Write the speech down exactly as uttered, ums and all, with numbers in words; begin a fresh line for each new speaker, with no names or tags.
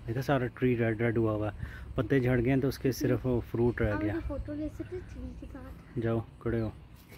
देखा सारा tree red red हुआ हुआ, पत्ते झड़ गए हैं तो उसके सिर्फ वो फ्रूट रह गया।
फोटो ले सकते ट्री के साथ।
जाओ खड़े हो।